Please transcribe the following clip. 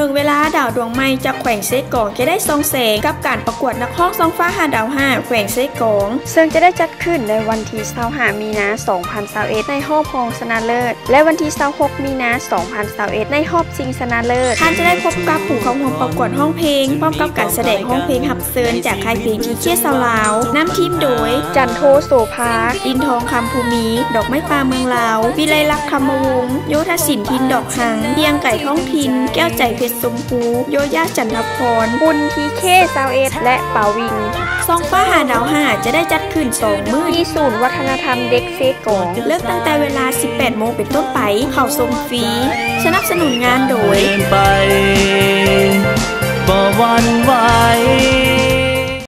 งเวลาดาวดวงใหม่จากแขวงเซกองจะได้ซองแสงกับการประกวดนักร้องซองฟ้า5 ดาว 5แขวงเซกองซึ่งจะได้จัดขึ้นในวันที่25 มีนา 2021ในรอบรองชนะเลิศและวันที่26 มีนา 2021ในรอบชิงชนะเลิศท่านจะได้พบกับผู้เข้าร่วมประกวดร้องเพลงพร้อมกับการแสดงร้องเพลงหับเซินจากค่ายเพลงที่เชี่ยสาวลาวน้ำทีมโดยจันโทโสภาดินทองคำภูมิดอกไม้ปลาเมืองลาววิไลลักษณ์ธรรมวงศ์โยธศิลป์ทินดอกหังเพียงไก่ท้องถิ่นแก้วใจเพชรสมพูโยย่าจันทพรบุญทีเค21และป่าวิงซองฟ้า5 ดาว 5จะได้จัดขึ้น2 มื้อที่ศูนย์วัฒนธรรมเด็กเซกองเริ่มตั้งแต่เวลา 18 โมงเป็นต้นไปเข้าชมฟรีสนับสนุนงานโดยไปบ่หวั่นไหว